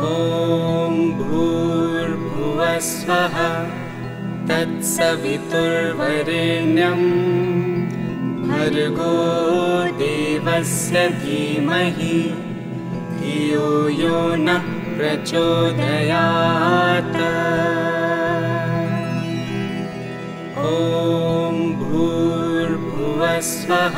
ॐ भूर्भुवस्वः तत्सवितुर्वरेण्यं भर्गो देवस्य धीमहि धियो यो नः प्रचोदयात्। ॐ भूर्भुवस्वः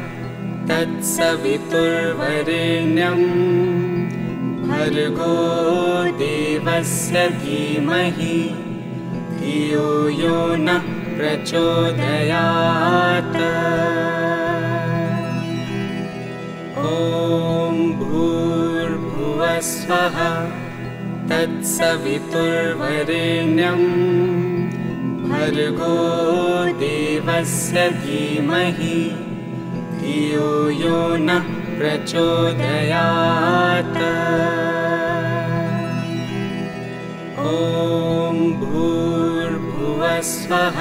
तत्सवितुर्वरेण्यं भर्गो देवस्य धीमहि धियो यो नः प्रचोदयात्। ॐ भूर्भुवस्वः तत्सवितुर्वरेण्यं भर्गो देवस्य धीमहि धियो यो नः प्रचोदयात्। ॐ भूर्भुवस्वः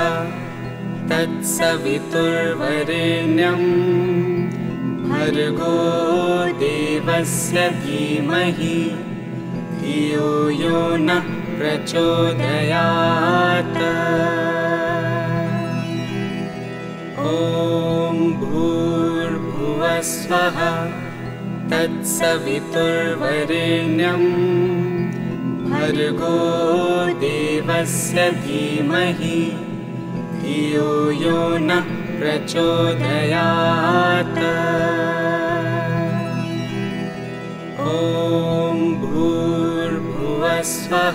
तत्सवितुर्वरेण्यं भर्गो देवस्य धीमहि धियो यो नः प्रचोदयात्। ॐ भूर्भुवस्वः तत्सवितुर्वरेण्यं भर्गो देवस्य धीमहि धियो यो नः प्रचोदयात्। ॐ भूर्भुवस्वः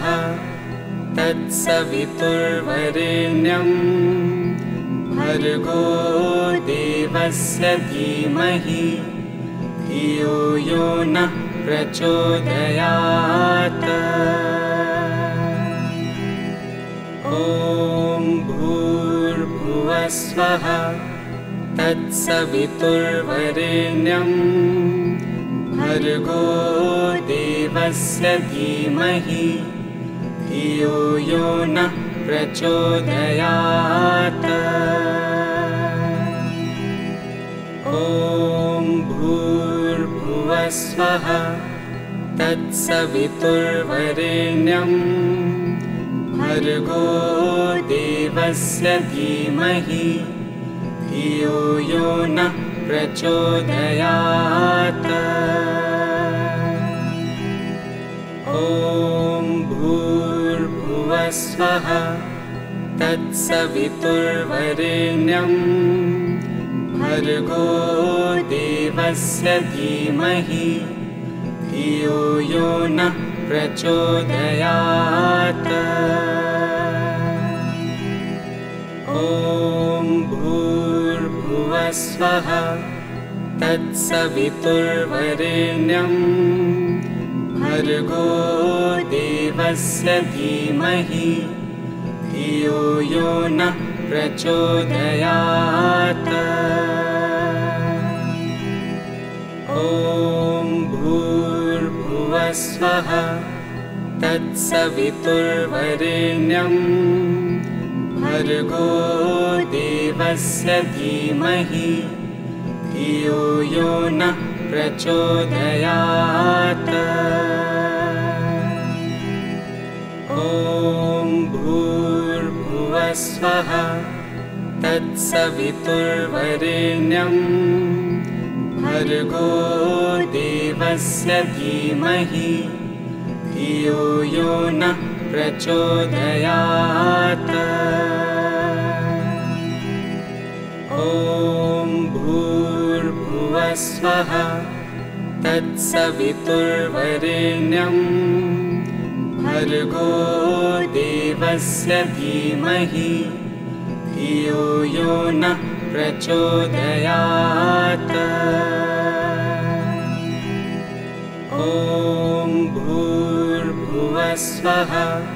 तत्सवितुर्वरेण्यं भर्गो देवस्य धीमहि धियो यो नः प्रचोदयात्। ॐ भूर्भुवस्वः तत्सवितुर्वरेण्यं भर्गो देवस्य धीमहि धियो यो नः प्रचोदयात्। ॐ भूर्भुवस्वः तत्सवितुर्वरेण्यं भर्गो देवस्य धीमहि धियो यो नः प्रचोदयात्। ॐ भूर्भुवस्वः तत्सवितुर्वरेण्यं भर्गो देवस्य धीमहि धियो यो नः प्रचोदयात्। ॐ भूर्भुवस्वः तत्सवितुर्वरेण्यं भर्गो देवस्य धीमहि धियो यो नः प्रचोदयात्। ॐ भूर्भुवस्वः तत्सवितुर्वरेण्यं भर्गो देवस्य धीमहि धियो यो नः प्रचोदयात्। ॐ भूर्भुवस्वः तत्सवितुर्वरेण्यं भर्गो देवस्य धीमहि धियो यो नः प्रचोदयात्। ॐ भूर्भुवस्वः तत्सवितुर्वरेण्यं भर्गो देवस्य धीमहि धियो यो नः प्रचोदयात्। ॐ भूर्भुवस्वः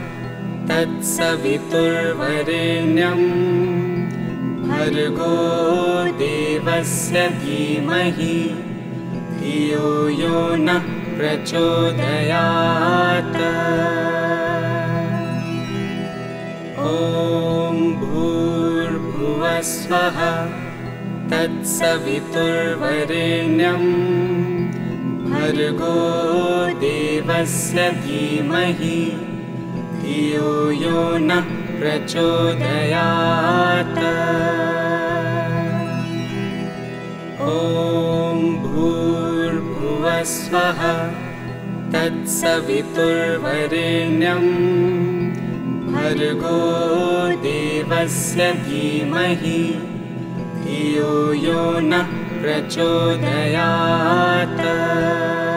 तत्सवितुर्वरेण्यं भर्गो देवस्य धीमहि धियो यो नः प्रचोदयात्। ॐ भूर्भुवस्वः तत्सवितुर्वरेण्यं भर्गो देवस्य धीमहि धियो यो नः प्रचोदयात्। ॐ भूर्भुवस्वः तत्सवितुर्वरेण्यं भर्गो देवस्य धीमहि धियो यो नः प्रचोदयात्।